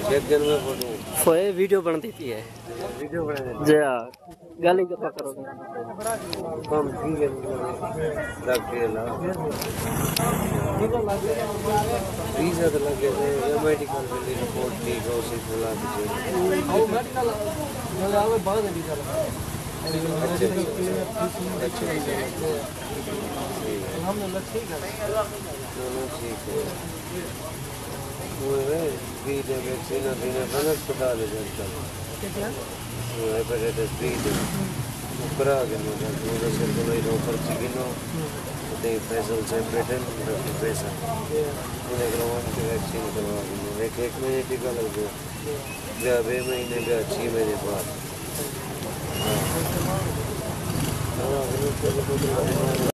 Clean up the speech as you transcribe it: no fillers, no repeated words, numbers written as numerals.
एक दिन में फोटो फोए वीडियो बन देती है। वीडियो बना देते जी हाँ, गाली का करोगे कम ठीक है लग के ला वीजा तो लगे थे या मेडिकल के लिए रिपोर्ट ठीक हो उसे बुला दीजिए वो मेडिकल वाले आवे बाद में वीजा लगा अच्छा अल्हम्दुलिल्लाह ठीक है ठीक है वो है वीजा वैक्सीन देने बना अस्पताल है जनता कितना वो हेपेटाइटिस बी दे करा के मुझे पूरा से कोई रोकर चिकिनो ते फैसल से ब्रिटेन रखी पैसा उन्हें ग्रोवन की वैक्सीन करवा दी एक महीने टीका लग गया 2 महीने का 6 महीने बाद